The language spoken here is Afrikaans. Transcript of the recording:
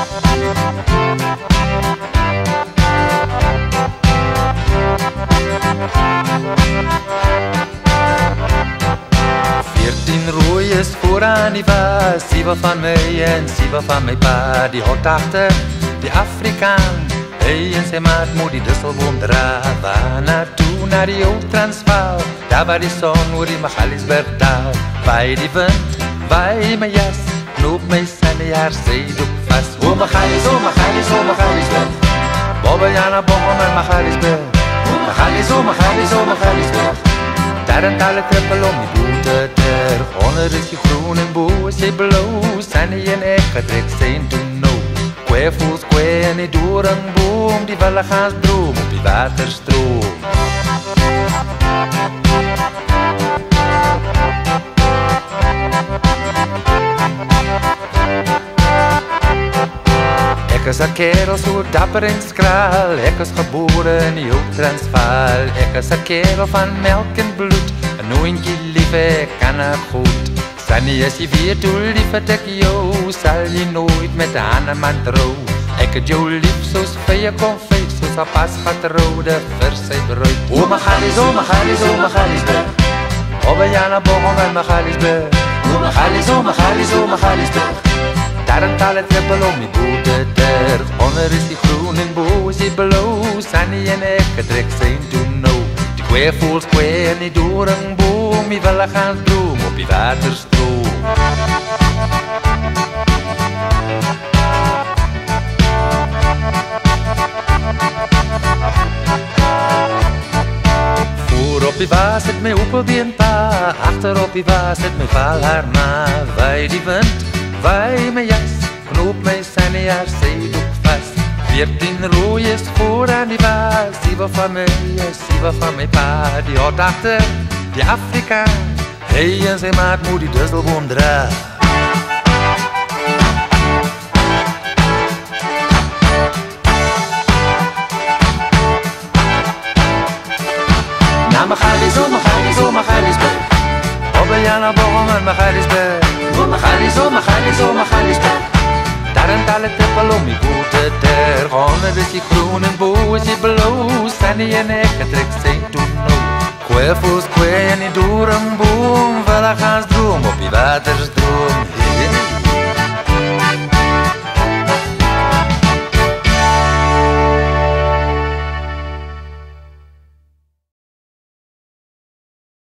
Is vooraan die was, 7 van my en 7 van my pa. Die hot agter, die Afrikaan. Hy en sy maat moet die disselboom dra. Waar naartoe, naar die oud Transvaal. Daar waar die son oor die Magaliesberg daal. Waai die wind, waai my jas. Knoop my sannejaar sydoek vas. O Magalies, o Magalies, o Magaliesberg. Bobbejana bobbel met Magaliesberg. O Magalies, o Magalies, o Magaliesberg. Daar en talle trippel om die boete terug. Onder is die groen en boe is die blauw. Sannie en ek getrek zijn toen nou. Kwee voels kwee en die doornboom. Die willigaans droom op die waterstroom. Ek is 'n kerel so dapper en skraal. Ek is gebore in die oud Transvaal. Ek is 'n kerel van melk en bloed. 'n noontjie lief, ek kan haar goed. Sannie, as jy weet hoe lief het ek jou, sal jy nooit met 'n ander man trou. Ek het jou lief soos vye konfyt, soos 'n pas getroude vir sy bruid. O Magalies, o Magalies, o Magaliesberg. Bobbejana bobbel met Magaliesberg. O Magalies, o Magalies, o Magaliesberg. Daar en talle trippel om die boete terug. Onder is die groen en bo is die blauw. Sannie en ek getrek zijn toen nou. Die kwee voels kwee en die doornboom. Die willigaans droom op die waterstroom. Voor op die waas het my opelbeenpa. Achter op die waas het my vaal haar ma. Waai die wind, waai my jas, knoop my sannejaar sydoek vas. 14 rooies voor aan die waas, 7 van my, 7 van my pa. Die hot agter, die Afrikaan. Hy en sy maat moet die disselboom dra. Na Magalies, o Magalies, o Magaliesberg. Bobbejana bobbel met Magaliesberg. O Magalies, o Magalies, o Magaliesberg. Daar en talle trippel om die boete terug. Onder is die groen en bo is die blauw. Sannie en ek getrek zijn toen nou. Kwee voels kwee en die doornboom. Willigaans droom op die waterstroom.